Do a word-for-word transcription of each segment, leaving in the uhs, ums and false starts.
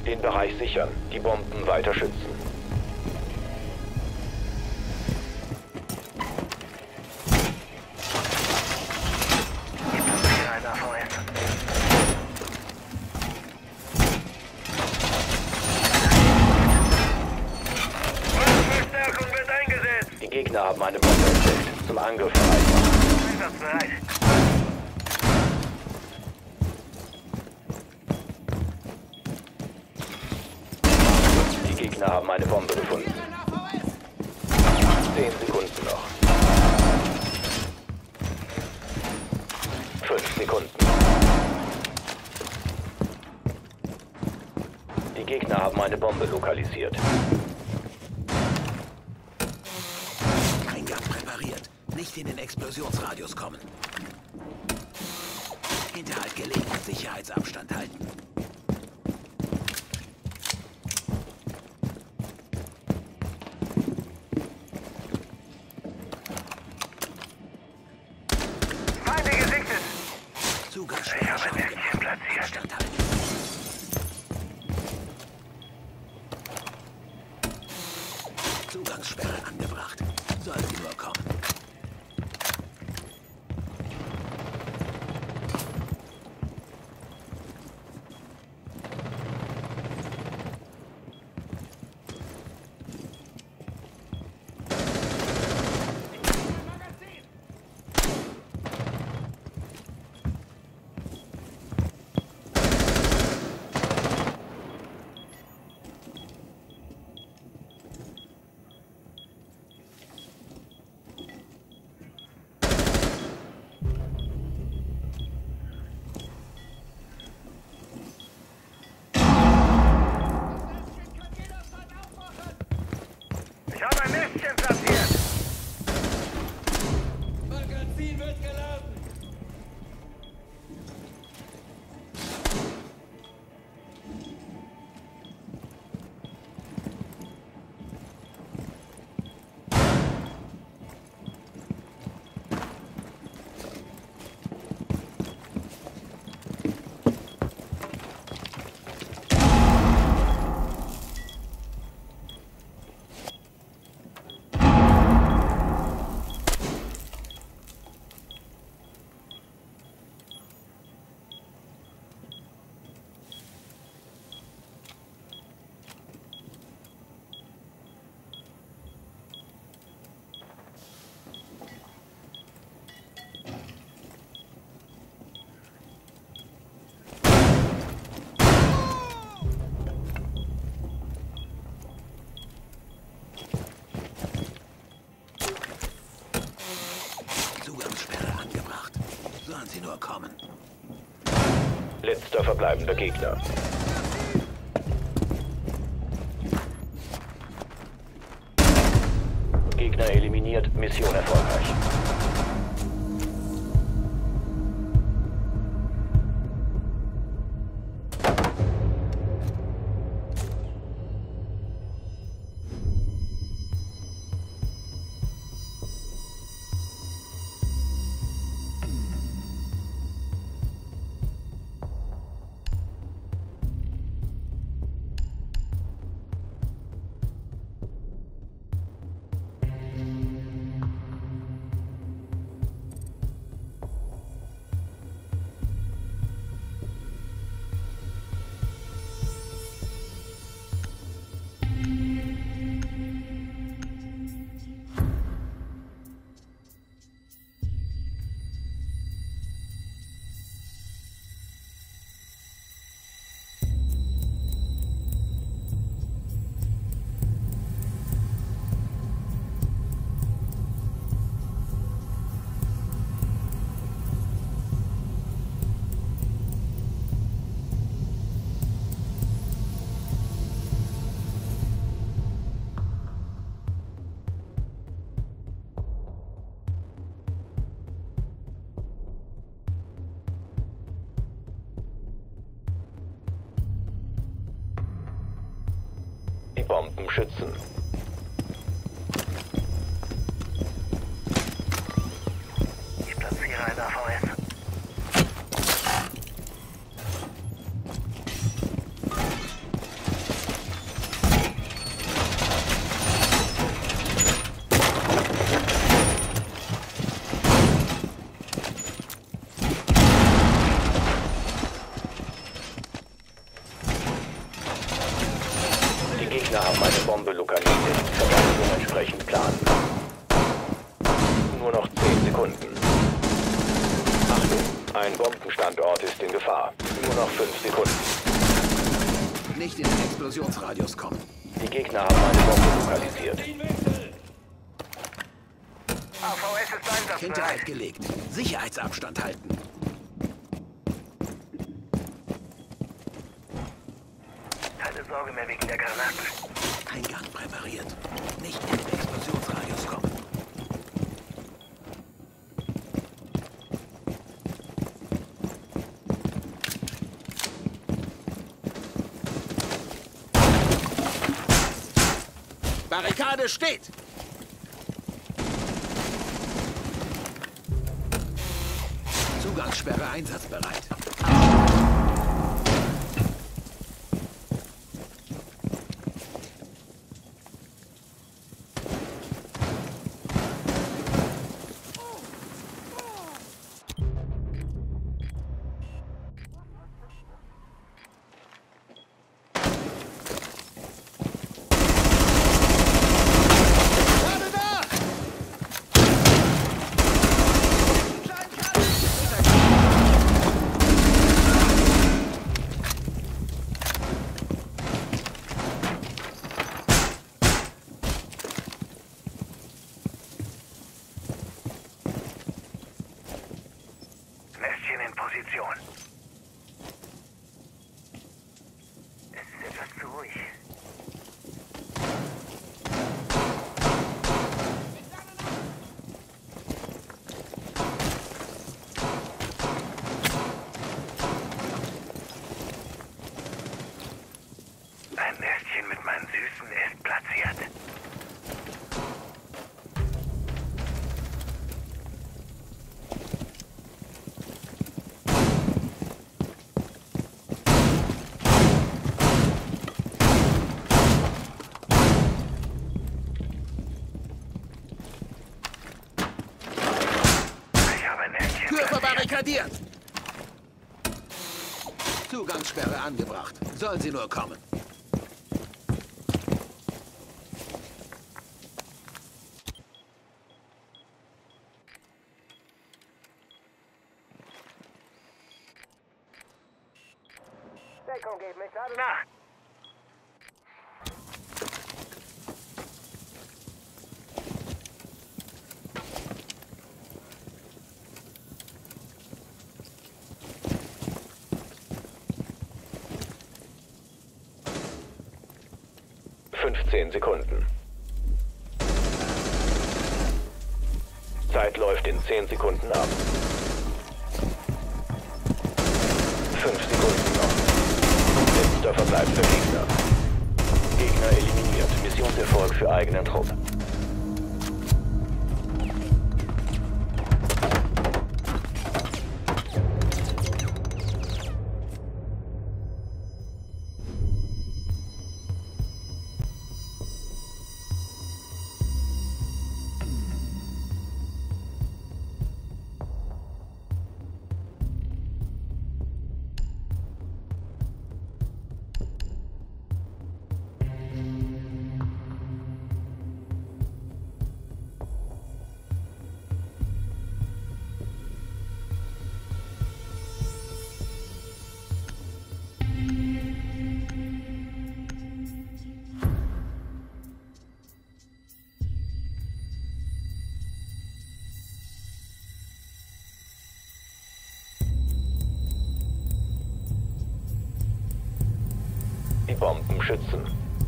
Den Bereich sichern, die Bomben weiter schützen. Die Gegner haben eine Bombe entdeckt. Zum Angriff bereit. Einsatzbereit. Die Gegner haben eine Bombe gefunden. Zehn Sekunden noch. Fünf Sekunden. Die Gegner haben eine Bombe lokalisiert. Eingang präpariert. Nicht in den Explosionsradius kommen. Hinterhalt gelegt. Sicherheitsabstand halten. Zugangssperre angebracht. Soll sie nur kommen. Ich habe ein Nestchen platziert. Magazin wird geladen. Zugangssperre angebracht. Sollen sie nur kommen. Letzter verbleibender Gegner. Gegner eliminiert. Mission erfolgreich. Die Bomben schützen. Ich platziere ein A V S. Nur noch zehn Sekunden. Achtung, ein Bombenstandort ist in Gefahr. Nur noch fünf Sekunden. Nicht in den Explosionsradius kommen. Die Gegner haben eine Bombe lokalisiert. A V S ist einsatzbereit. Hinterhalt gelegt. Sicherheitsabstand halten. Keine Sorge mehr wegen der Granaten. Eingang präpariert. Nicht in den Explosionsradius kommen. Barrikade steht! Zugangssperre einsatzbereit. Mästchen in Position. Es ist etwas zu ruhig. Ein Nestchen mit meinen Süßen ist platziert. Tür verbarrikadiert! Zugangssperre angebracht. Sollen sie nur kommen. Deckung geht mir gerade nach. fünfzehn Sekunden. Zeit läuft in zehn Sekunden ab. fünf Sekunden noch. Letzter verbleibender Gegner. Gegner eliminiert. Missionserfolg für eigenen Trupp. Die Bomben schützen.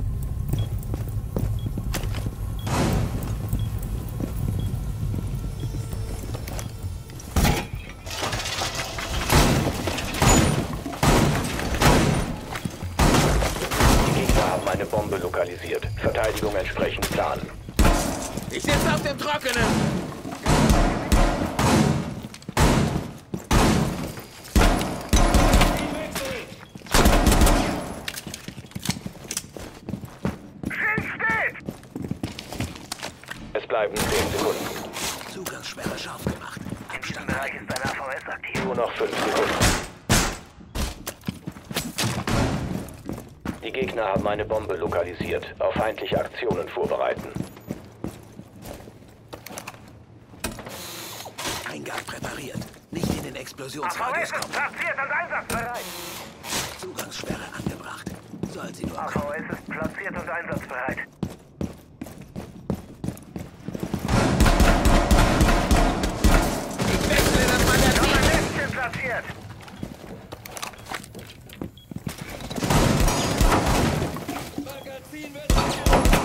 Die Gegner haben eine Bombe lokalisiert. Verteidigung entsprechend planen. Ich sitze auf dem Trockenen! Bleiben zehn Sekunden. Zugangssperre scharf gemacht. In diesem Bereich ist ein A V S aktiv. Nur noch fünf Sekunden. Die Gegner haben eine Bombe lokalisiert. Auf feindliche Aktionen vorbereiten. Eingang präpariert. Nicht in den A V S Explosionsradius ist kommen. platziert und einsatzbereit. Zugangssperre angebracht. Soll sie nur A V S ist platziert und einsatzbereit. Ich wechsle das Magazin. Noch ein Lämpchen platziert. Magazin wird geladen.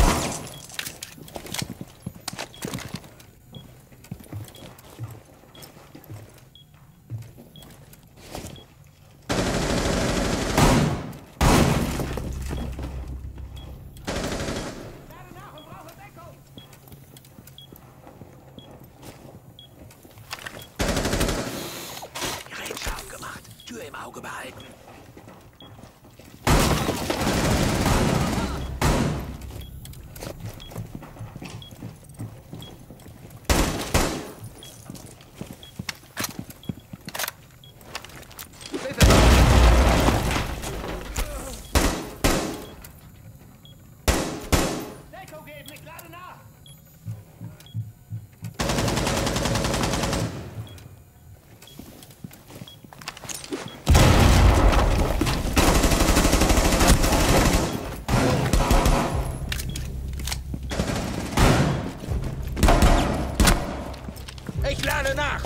Gerät scharf gemacht. Tür im Auge behalten. Deckung geben, ich lade nach. Ich lade nach.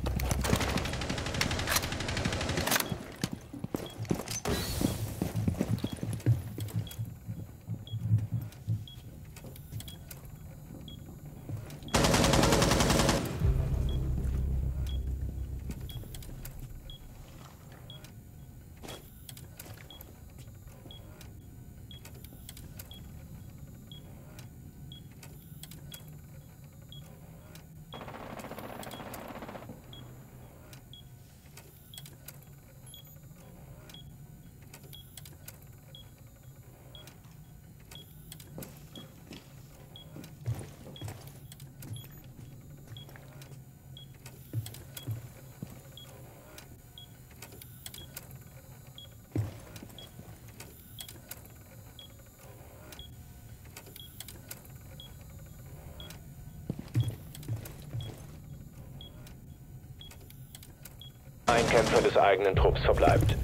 Ein Kämpfer des eigenen Trupps verbleibt.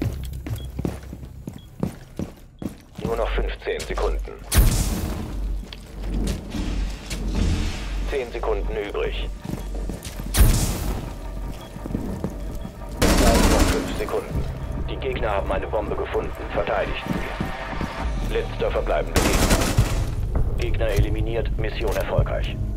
Nur noch fünfzehn Sekunden. zehn Sekunden übrig. Es bleiben noch fünf Sekunden. Die Gegner haben eine Bombe gefunden. Verteidigt sie. Letzter verbleibender Gegner. Gegner eliminiert. Mission erfolgreich.